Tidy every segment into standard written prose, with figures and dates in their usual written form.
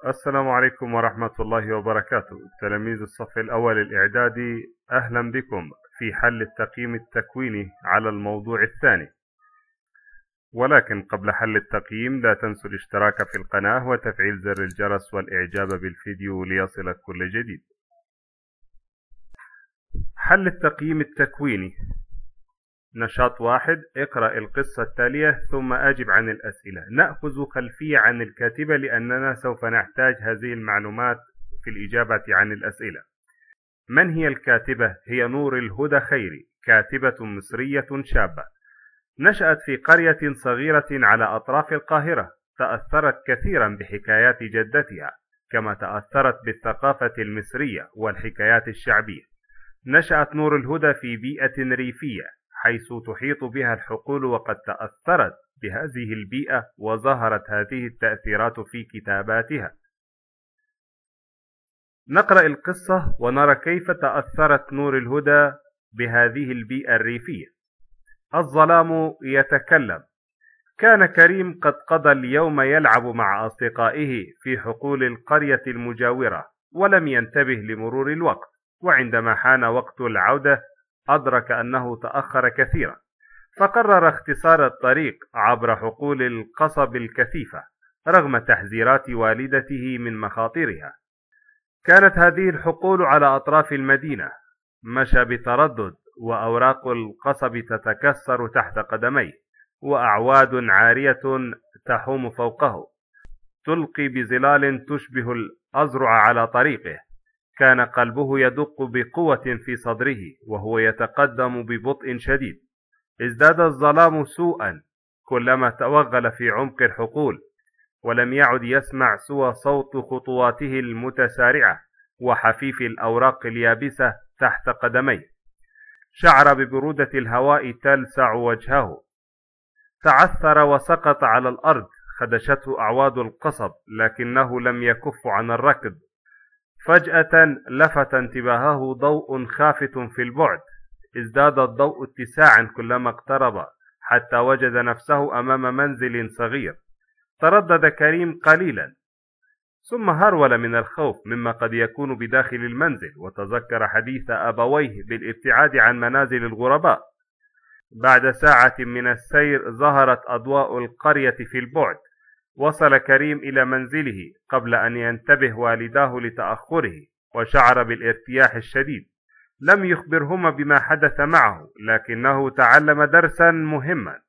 السلام عليكم ورحمة الله وبركاته. تلاميذ الصف الأول الإعدادي، أهلا بكم في حل التقييم التكويني على الموضوع الثاني. ولكن قبل حل التقييم لا تنسوا الاشتراك في القناة وتفعيل زر الجرس والإعجاب بالفيديو ليصلك كل جديد. حل التقييم التكويني. نشاط 1. اقرأ القصة التالية ثم أجب عن الأسئلة. نأخذ خلفية عن الكاتبة لأننا سوف نحتاج هذه المعلومات في الإجابة عن الأسئلة. من هي الكاتبة؟ هي نور الهدى خيري، كاتبة مصرية شابة. نشأت في قرية صغيرة على أطراف القاهرة. تأثرت كثيرا بحكايات جدتها، كما تأثرت بالثقافة المصرية والحكايات الشعبية. نشأت نور الهدى في بيئة ريفية حيث تحيط بها الحقول، وقد تأثرت بهذه البيئة وظهرت هذه التأثيرات في كتاباتها. نقرأ القصة ونرى كيف تأثرت نور الهدى بهذه البيئة الريفية. الظلام يتكلم. كان كريم قد قضى اليوم يلعب مع أصدقائه في حقول القرية المجاورة، ولم ينتبه لمرور الوقت، وعندما حان وقت العودة أدرك أنه تأخر كثيرا، فقرر اختصار الطريق عبر حقول القصب الكثيفة رغم تحذيرات والدته من مخاطرها. كانت هذه الحقول على أطراف المدينة. مشى بتردد وأوراق القصب تتكسر تحت قدميه، وأعواد عارية تحوم فوقه تلقي بظلال تشبه الأزرع على طريقه. كان قلبه يدق بقوة في صدره وهو يتقدم ببطء شديد. ازداد الظلام سوءا كلما توغل في عمق الحقول، ولم يعد يسمع سوى صوت خطواته المتسارعة وحفيف الأوراق اليابسة تحت قدميه. شعر ببرودة الهواء تلسع وجهه. تعثر وسقط على الأرض. خدشته أعواد القصب لكنه لم يكف عن الركض. فجأة لفت انتباهه ضوء خافت في البعد. ازداد الضوء اتساعا كلما اقترب، حتى وجد نفسه أمام منزل صغير. تردد كريم قليلا ثم هرول من الخوف مما قد يكون بداخل المنزل، وتذكر حديث أبويه بالابتعاد عن منازل الغرباء. بعد ساعة من السير ظهرت أضواء القرية في البعد. وصل كريم إلى منزله قبل أن ينتبه والداه لتأخره، وشعر بالارتياح الشديد. لم يخبرهما بما حدث معه، لكنه تعلم درسا مهما.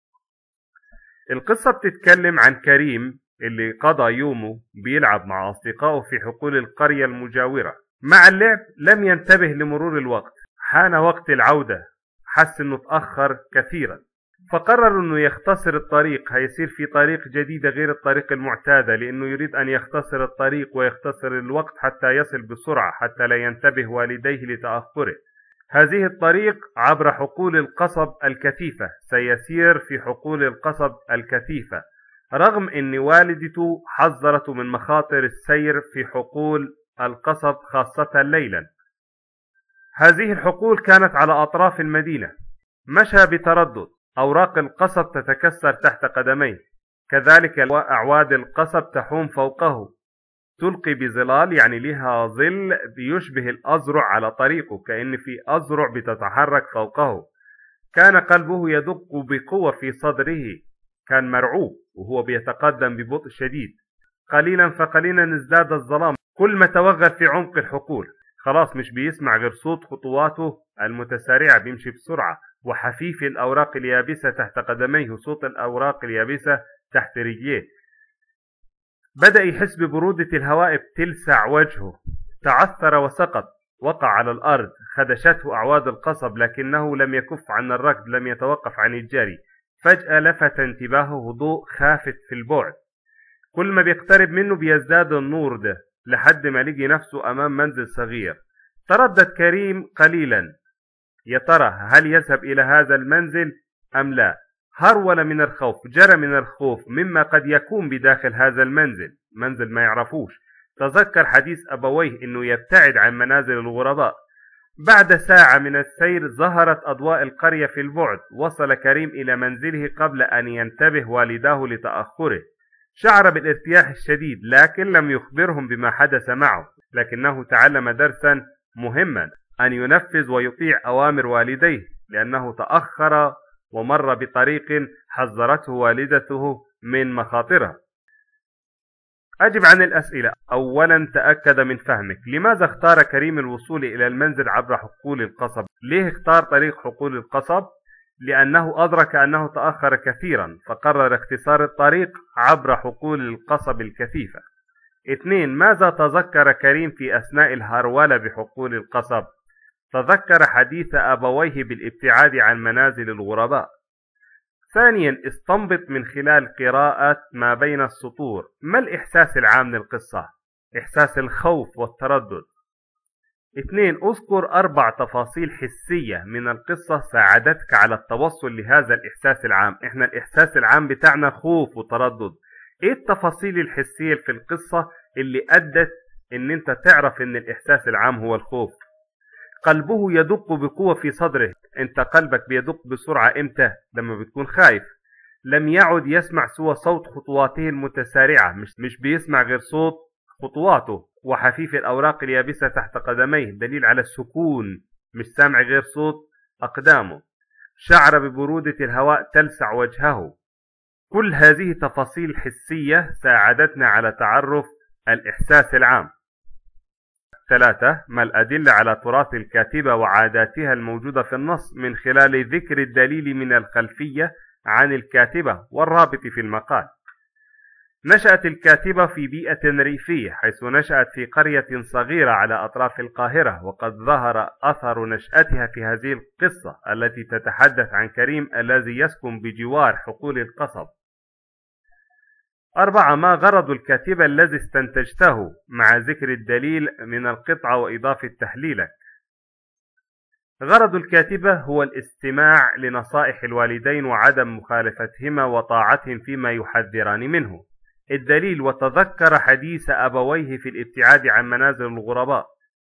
القصة بتتكلم عن كريم اللي قضى يومه بيلعب مع أصدقائه في حقول القرية المجاورة. مع اللعب لم ينتبه لمرور الوقت. حان وقت العودة، حس انه تأخر كثيرا، فقرر انه يختصر الطريق. هيصير في طريق جديدة غير الطريق المعتادة، لانه يريد ان يختصر الطريق ويختصر الوقت حتى يصل بسرعة، حتى لا ينتبه والديه لتأخره. هذه الطريق عبر حقول القصب الكثيفة. سيسير في حقول القصب الكثيفة رغم ان والدته حذرته من مخاطر السير في حقول القصب خاصة ليلا. هذه الحقول كانت على أطراف المدينة. مشى بتردد. أوراق القصب تتكسر تحت قدميه، كذلك أعواد القصب تحوم فوقه تلقي بظلال، يعني لها ظل بيشبه الأزرع على طريقه، كأن في أزرع بتتحرك فوقه. كان قلبه يدق بقوة في صدره. كان مرعوب وهو بيتقدم ببطء شديد. قليلا فقليلا ازداد الظلام. كل ما توغل في عمق الحقول خلاص مش بيسمع غير صوت خطواته المتسارعة، بيمشي بسرعة، وحفيف الأوراق اليابسة تحت قدميه، صوت الأوراق اليابسة تحت رجليه. بدأ يحس ببرودة الهواء بتلسع وجهه. تعثر وسقط، وقع على الأرض. خدشته أعواد القصب لكنه لم يكف عن الركض، لم يتوقف عن الجري. فجأة لفت انتباهه ضوء خافت في البعد. كل ما بيقترب منه بيزداد النور ده لحد ما لقي نفسه أمام منزل صغير. تردد كريم قليلا، يا ترى هل يذهب إلى هذا المنزل أم لا؟ هرول من الخوف، جرى من الخوف مما قد يكون بداخل هذا المنزل، منزل ما يعرفوش. تذكر حديث أبويه إنه يبتعد عن منازل الغرباء. بعد ساعة من السير ظهرت أضواء القرية في البعد. وصل كريم إلى منزله قبل أن ينتبه والداه لتأخره. شعر بالارتياح الشديد لكن لم يخبرهم بما حدث معه، لكنه تعلم درسا مهما، أن ينفذ ويطيع أوامر والديه، لأنه تأخر ومر بطريق حذرته والدته من مخاطرها. أجب عن الأسئلة. أولا، تأكد من فهمك. لماذا اختار كريم الوصول إلى المنزل عبر حقول القصب؟ ليه اختار طريق حقول القصب؟ لأنه أدرك أنه تأخر كثيرا فقرر اختصار الطريق عبر حقول القصب الكثيفة. 2. ماذا تذكر كريم في أثناء الهرولة بحقول القصب؟ تذكر حديث أبويه بالابتعاد عن منازل الغرباء. ثانيا، استنبط من خلال قراءة ما بين السطور ما الإحساس العام للقصة؟ إحساس الخوف والتردد. 2. اذكر 4 تفاصيل حسية من القصة ساعدتك على التوصل لهذا الإحساس العام. إحنا الإحساس العام بتاعنا خوف وتردد. إيه التفاصيل الحسية في القصة اللي أدت إن أنت تعرف إن الإحساس العام هو الخوف؟ قلبه يدق بقوة في صدره. أنت قلبك بيدق بسرعة إمتى؟ لما بتكون خايف. لم يعد يسمع سوى صوت خطواته المتسارعة، مش بيسمع غير صوت خطواته وحفيف الأوراق اليابسة تحت قدميه، دليل على السكون، مش سامع غير صوت أقدامه. شعر ببرودة الهواء تلسع وجهه. كل هذه تفاصيل حسية ساعدتنا على تعرف الإحساس العام. 3. ما الأدلة على تراث الكاتبة وعاداتها الموجودة في النص من خلال ذكر الدليل من الخلفية عن الكاتبة والرابط في المقال؟ نشأت الكاتبة في بيئة ريفية، حيث نشأت في قرية صغيرة على أطراف القاهرة، وقد ظهر أثر نشأتها في هذه القصة التي تتحدث عن كريم الذي يسكن بجوار حقول القصب. 4. ما غرض الكاتبة الذي استنتجته مع ذكر الدليل من القطعة وإضافة تحليلك؟ غرض الكاتبة هو الاستماع لنصائح الوالدين وعدم مخالفتهما وطاعتهم فيما يحذران منه. الدليل: وتذكر حديث أبويه في الابتعاد عن منازل الغرباء.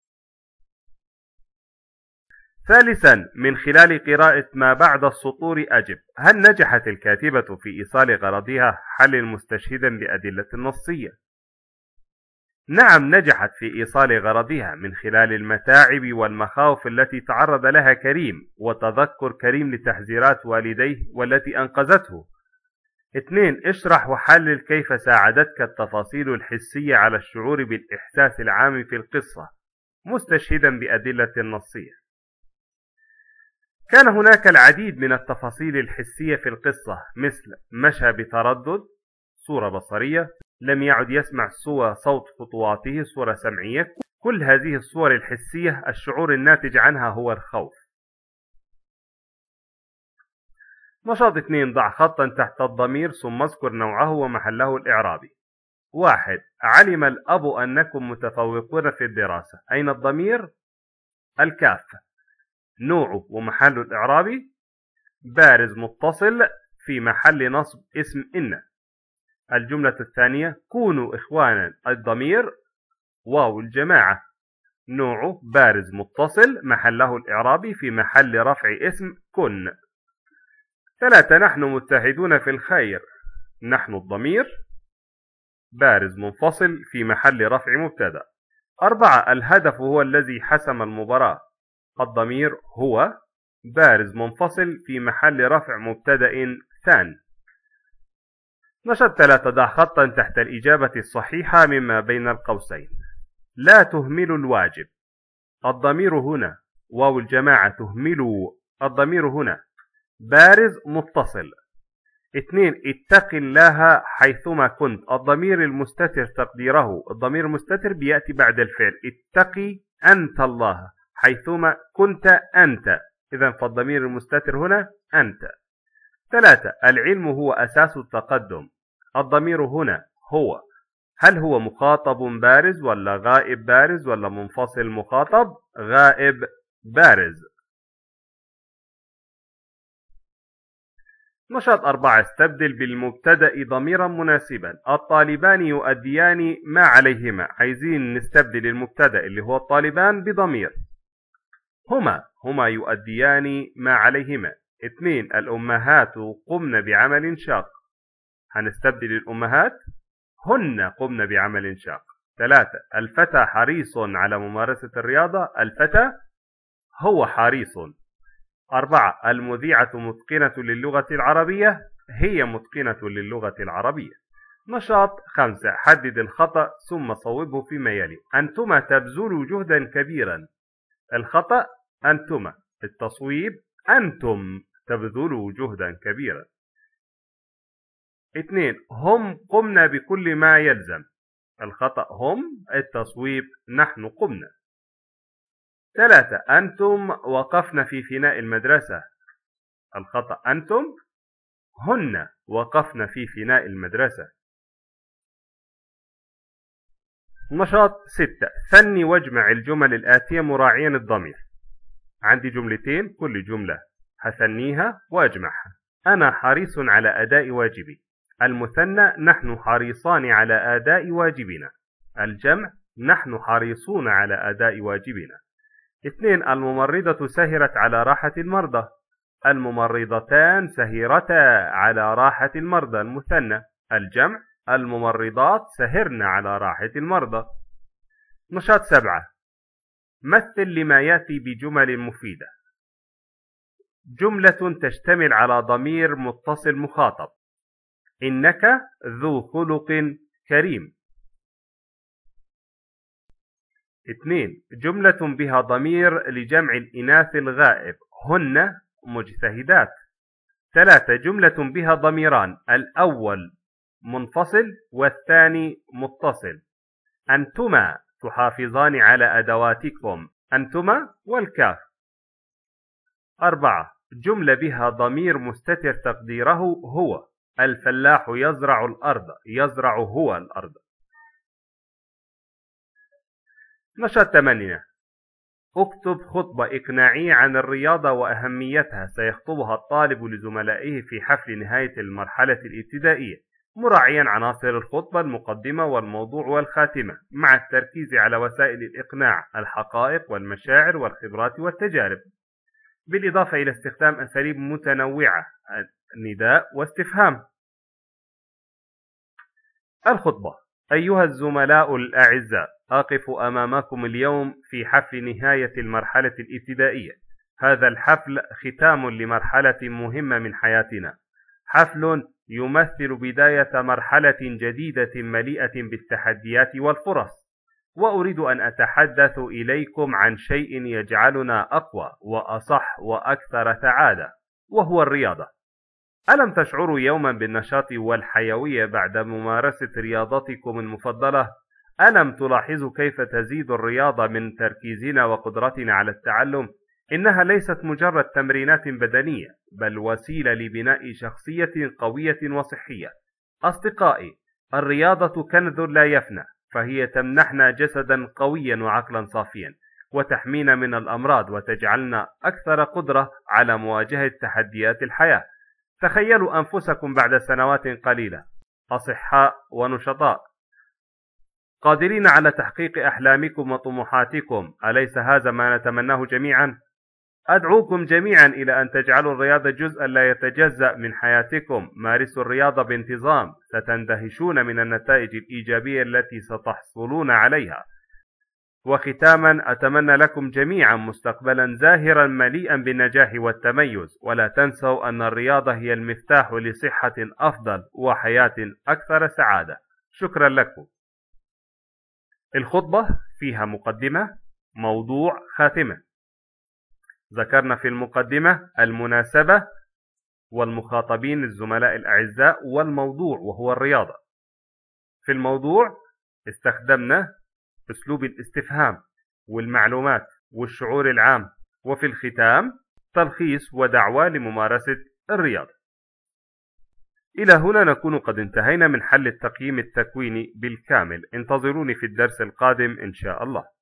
ثالثا، من خلال قراءة ما بعد السطور أجب: هل نجحت الكاتبة في إيصال غرضها حل مستشهدا بأدلة نصية؟ نعم، نجحت في إيصال غرضها من خلال المتاعب والمخاوف التي تعرض لها كريم، وتذكر كريم لتحذيرات والديه والتي أنقذته. 2. اشرح وحلل كيف ساعدتك التفاصيل الحسية على الشعور بالإحساس العام في القصة مستشهدا بأدلة نصية. كان هناك العديد من التفاصيل الحسية في القصة، مثل مشى بتردد، صورة بصرية، لم يعد يسمع سوى صوت خطواته، صورة سمعية. كل هذه الصور الحسية الشعور الناتج عنها هو الخوف. نشاط 2. ضع خطا تحت الضمير ثم اذكر نوعه ومحله الإعرابي. 1. علم الأب أنكم متفوقون في الدراسة. أين الضمير؟ الكاف. نوعه ومحل الإعرابي بارز متصل في محل نصب اسم إن. الجملة الثانية: كونوا إخوانا. الضمير واو الجماعة. نوعه بارز متصل محله الإعرابي في محل رفع اسم كن. 3. نحن متحدون في الخير. نحن الضمير بارز منفصل في محل رفع مبتدأ. 4. الهدف هو الذي حسم المباراة. الضمير هو بارز منفصل في محل رفع مبتدأ ثاني. نشاط 3. ضع خطا تحت الإجابة الصحيحة مما بين القوسين. لا تهملوا الواجب. الضمير هنا واو الجماعة تهملوا. الضمير هنا بارز متصل. 2. اتق الله حيثما كنت. الضمير المستتر تقديره، الضمير المستتر بيأتي بعد الفعل. اتقي أنت الله حيثما كنت أنت، إذا فالضمير المستتر هنا أنت. 3. العلم هو أساس التقدم. الضمير هنا هو. هل هو مخاطب بارز ولا غائب بارز ولا منفصل مخاطب؟ غائب بارز. نشاط 4. استبدل بالمبتدأ ضميرا مناسبا. الطالبان يؤديان ما عليهما. عايزين نستبدل المبتدأ اللي هو الطالبان بضمير. هما يؤديان ما عليهما. 2. الأمهات قمن بعمل شاق. هنستبدل الأمهات هن قمن بعمل شاق. 3. الفتى حريص على ممارسة الرياضة. الفتى هو حريص. 4. المذيعة متقنة للغة العربية. هي متقنة للغة العربية. نشاط 5. حدد الخطأ ثم صوبه فيما يلي. أنتما تبذلوا جهدا كبيرا. الخطأ أنتما. التصويب أنتم تبذلوا جهدا كبيرا. 2. هم قمنا بكل ما يلزم. الخطأ هم. التصويب نحن قمنا. 3. أنتم وقفن في فناء المدرسة. الخطأ أنتم. هن وقفن في فناء المدرسة. نشاط 6. ثني واجمع الجمل الآتية مراعيا الضمير. عندي جملتين، كل جملة هثنيها وأجمعها. أنا حريص على أداء واجبي. المثنى نحن حريصان على أداء واجبنا. الجمع نحن حريصون على أداء واجبنا. 2. الممرضة سهرت على راحة المرضى. الممرضتان سهرتا على راحة المرضى. المثنى. الجمع الممرضات سهرن على راحة المرضى. نشاط 7. مثل لما يأتي بجمل مفيدة. جملة تشتمل على ضمير متصل مخاطب. إنك ذو خلق كريم. 2. جملة بها ضمير لجمع الإناث الغائب. هن مجتهدات. 3. جملة بها ضميران، الأول منفصل والثاني متصل. أنتما تحافظان على أدواتكم. أنتما والكاف. 4. جملة بها ضمير مستتر تقديره هو. الفلاح يزرع الأرض. يزرع هو الأرض. نشاط 8. اكتب خطبة إقناعية عن الرياضة وأهميتها سيخطبها الطالب لزملائه في حفل نهاية المرحلة الابتدائية، مراعيا عناصر الخطبة: المقدمة والموضوع والخاتمة، مع التركيز على وسائل الإقناع: الحقائق والمشاعر والخبرات والتجارب، بالإضافة إلى استخدام أساليب متنوعة: نداء واستفهام. الخطبة: أيها الزملاء الأعزاء، أقف أمامكم اليوم في حفل نهاية المرحلة الابتدائية. هذا الحفل ختام لمرحلة مهمة من حياتنا، حفل يمثل بداية مرحلة جديدة مليئة بالتحديات والفرص، وأريد أن أتحدث إليكم عن شيء يجعلنا أقوى وأصح وأكثر سعادة، وهو الرياضة. ألم تشعروا يوما بالنشاط والحيوية بعد ممارسة رياضتكم المفضلة؟ ألم تلاحظوا كيف تزيد الرياضة من تركيزنا وقدرتنا على التعلم؟ إنها ليست مجرد تمرينات بدنية، بل وسيلة لبناء شخصية قوية وصحية. أصدقائي، الرياضة كنز لا يفنى، فهي تمنحنا جسدا قويا وعقلا صافيا، وتحمينا من الأمراض، وتجعلنا أكثر قدرة على مواجهة تحديات الحياة. تخيلوا أنفسكم بعد سنوات قليلة أصحاء ونشطاء، قادرين على تحقيق أحلامكم وطموحاتكم. أليس هذا ما نتمناه جميعا؟ أدعوكم جميعا إلى أن تجعلوا الرياضة جزءا لا يتجزأ من حياتكم. مارسوا الرياضة بانتظام، ستندهشون من النتائج الإيجابية التي ستحصلون عليها. وختاما، أتمنى لكم جميعا مستقبلا زاهرا مليئا بالنجاح والتميز، ولا تنسوا أن الرياضة هي المفتاح لصحة أفضل وحياة أكثر سعادة. شكرا لكم. الخطبة فيها مقدمة، موضوع، خاتمة. ذكرنا في المقدمة المناسبة والمخاطبين الزملاء الأعزاء، والموضوع وهو الرياضة. في الموضوع استخدمنا أسلوب الاستفهام والمعلومات والشعور العام، وفي الختام تلخيص ودعوة لممارسة الرياضة. إلى هنا نكون قد انتهينا من حل التقييم التكويني بالكامل. انتظروني في الدرس القادم إن شاء الله.